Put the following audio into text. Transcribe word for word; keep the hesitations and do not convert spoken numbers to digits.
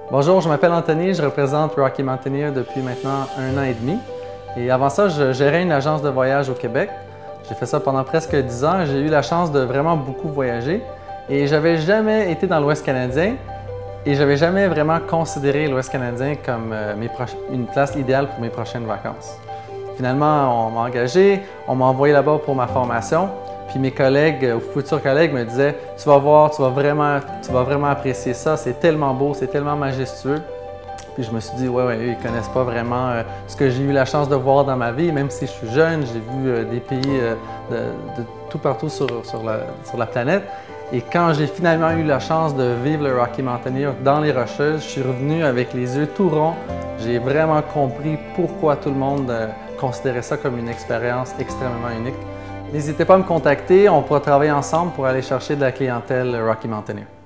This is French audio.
Bonjour, je m'appelle Anthony, je représente Rocky Mountaineer depuis maintenant un an et demi. Et avant ça, je gérais une agence de voyage au Québec. J'ai fait ça pendant presque dix ans et j'ai eu la chance de vraiment beaucoup voyager. Et j'avais jamais été dans l'Ouest canadien et j'avais jamais vraiment considéré l'Ouest canadien comme euh, mes une place idéale pour mes prochaines vacances. Finalement, on m'a engagé, on m'a envoyé là-bas pour ma formation. Puis mes collègues, ou futurs collègues, me disaient « Tu vas voir, tu vas vraiment, tu vas vraiment apprécier ça, c'est tellement beau, c'est tellement majestueux. » Puis je me suis dit « Ouais, ouais, eux, ils ne connaissent pas vraiment euh, ce que j'ai eu la chance de voir dans ma vie. Même si je suis jeune, j'ai vu euh, des pays euh, de, de tout partout sur, sur, la, sur la planète. Et quand j'ai finalement eu la chance de vivre le Rocky Mountaineer dans les Rocheuses, je suis revenu avec les yeux tout ronds. J'ai vraiment compris pourquoi tout le monde euh, considérait ça comme une expérience extrêmement unique. N'hésitez pas à me contacter, on pourra travailler ensemble pour aller chercher de la clientèle Rocky Mountaineer.